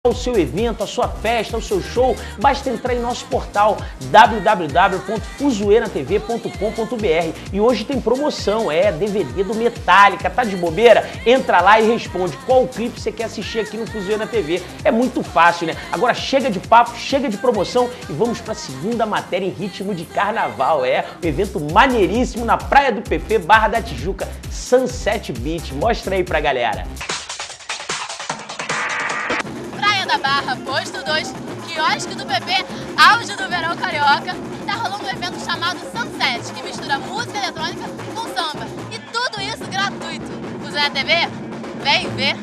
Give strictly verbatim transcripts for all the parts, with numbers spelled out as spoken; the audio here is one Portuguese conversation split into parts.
o seu evento, a sua festa, o seu show, basta entrar em nosso portal w w w ponto fuzoeira t v ponto com ponto b r e hoje tem promoção, é D V D do Metallica, tá de bobeira? Entra lá e responde qual clipe você quer assistir aqui no Fuzoeira T V. É muito fácil, né? Agora chega de papo, chega de promoção e vamos para a segunda matéria em ritmo de carnaval, é um evento maneiríssimo na Praia do P P, Barra da Tijuca, Sunset Beach. Mostra aí pra galera. Da Barra, Posto dois, quiosque do P P, auge do verão carioca, tá rolando um evento chamado Sunset, que mistura música eletrônica com samba. E tudo isso gratuito. Fuzoeira T V? Vem ver!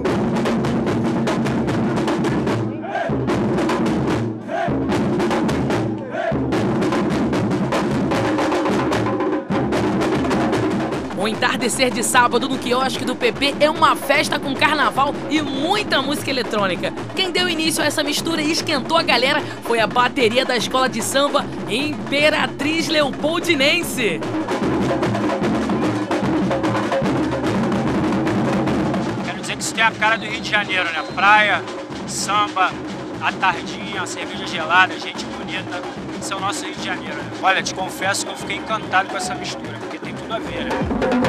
O entardecer de sábado no quiosque do P P é uma festa com carnaval e muita música eletrônica. Quem deu início a essa mistura e esquentou a galera foi a bateria da escola de samba Imperatriz Leopoldinense. Quero dizer que isso tem a cara do Rio de Janeiro, né? Praia, samba, a tardinha, a cerveja gelada, gente bonita. Isso é o nosso Rio de Janeiro, né? Olha, te confesso que eu fiquei encantado com essa mistura, porque tem tudo a ver, né?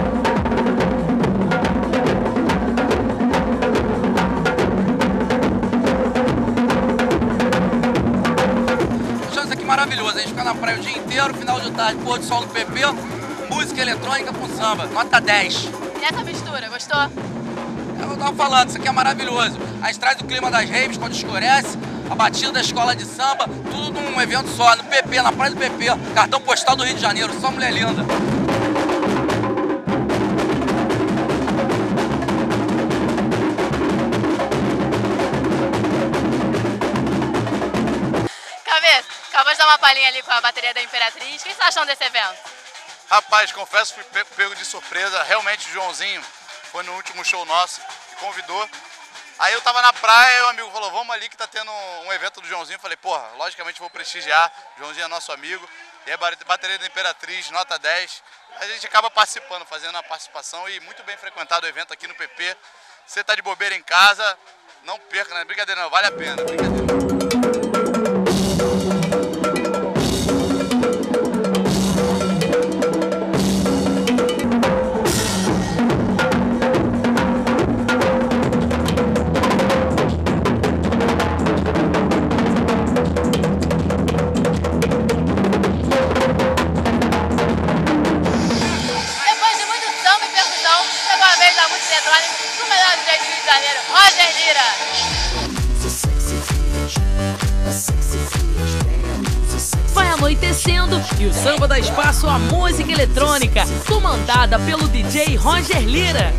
Achamos aqui maravilhoso, a gente fica na praia o dia inteiro, final de tarde, pôr do sol do P P, música eletrônica com samba, nota dez. E essa mistura, gostou? Eu tava falando, isso aqui é maravilhoso. A gente traz o clima das raves quando escurece, a batida da escola de samba, tudo num evento só, no P P, na praia do P P, cartão postal do Rio de Janeiro, só mulher linda. Cabeça, acabou de dar uma palhinha ali com a bateria da Imperatriz. O que você achou desse evento? Rapaz, confesso que fui pego de surpresa, realmente o Joãozinho foi no último show nosso e convidou. Aí eu tava na praia e o amigo falou, vamos ali que tá tendo um evento do Joãozinho. Eu falei, porra, logicamente vou prestigiar, o Joãozinho é nosso amigo. E a bateria da Imperatriz, nota dez. A gente acaba participando, fazendo a participação e muito bem frequentado o evento aqui no P P. Você tá de bobeira em casa, não perca, né? Brincadeira não, vale a pena, brincadeira. O melhor D J do Rio de Janeiro, Roger Lira. Vai anoitecendo e o samba dá espaço à música eletrônica, comandada pelo D J Roger Lira.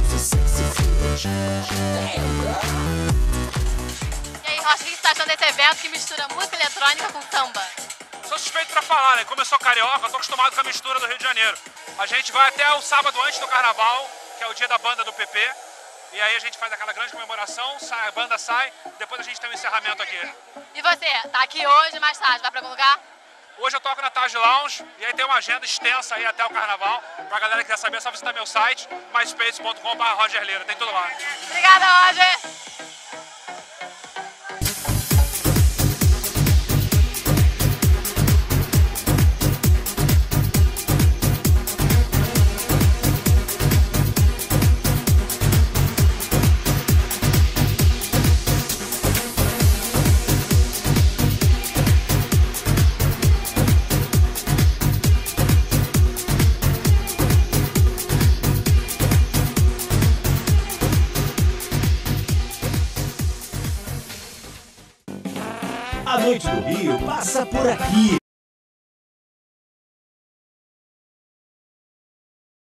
E aí, Roger, o que você tá achando desse evento que mistura música eletrônica com samba? Sou suspeito pra falar, né? Como eu sou carioca, eu tô acostumado com a mistura do Rio de Janeiro. A gente vai até o sábado antes do carnaval, que é o dia da banda do P P. E aí a gente faz aquela grande comemoração, sai, a banda sai, depois a gente tem um encerramento aqui. E você, tá aqui hoje, mais tarde, vai pra algum lugar? Hoje eu toco na Taj Lounge e aí tem uma agenda extensa aí até o carnaval. Pra galera que quer saber, é só visitar meu site, myspace ponto com barra Roger Lira, tem tudo lá. Obrigada, Roger! A noite do Rio passa por aqui.